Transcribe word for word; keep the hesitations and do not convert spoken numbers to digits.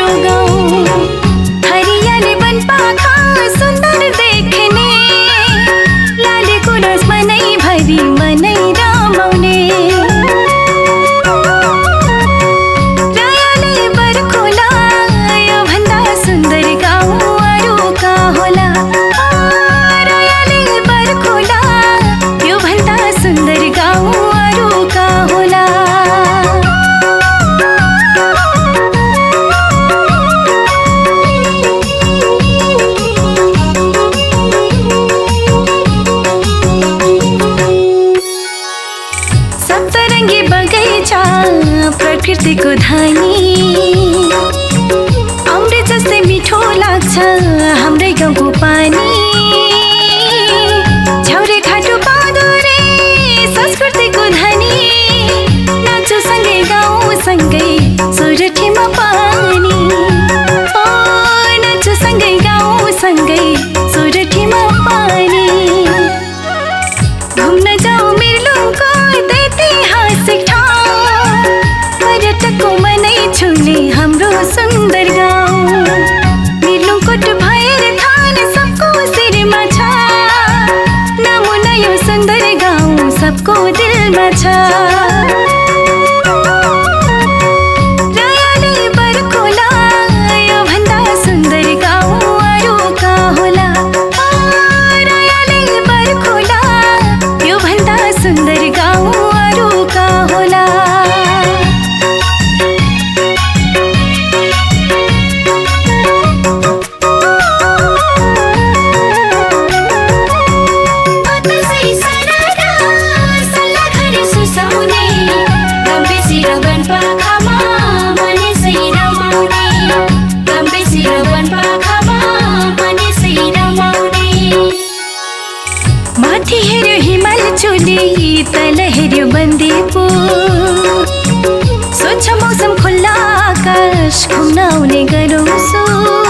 गाउँ हरियाली वनपाखा सुन्दर देख्ने लाले गुराँस मनै भरि मनै रमाउने रायाले बरखोला यो भन्दा सुन्दर गाउँ अरू का होला रायाले बरखोला यो भन्दा सुन्दर गाउँ अरू का होला सप्तरङ्गी बगैँचा प्रकृतिको धानी अमृत जस्तै मिठो लाग्छ हाम्रै गाउँको पानी छौरे खाटो पादुरे संस्कृतिको धनी नाचो सँगै गाउँ सँगै सोरठीमा पानी ओ नाचो सँगै गाउँ सँगै सोरठीमा पानी घुम्न जाऊ मिर्लुङको ऐतिहासिक ठाउँ पर्यटकको मनै छुने हाम्रो सुन्दर गाउँ मिर्लुङकोट भएर थान सबको शिरमा छ नमुना यो सुन्दर गाउँ सबको दिलमा छ रायाले बरखोला यो भन्दा सुन्दर गाउँ अरू का होला रायाले बरखोला यो भन्दा सुन्दर गाउँ अरू का होला माथि हेर्यो हिमाल चुली तल हेर्यो बन्दीपुर स्वच्छ मौसम खुल्ला आकाश घुम्न आउने गरौँ सो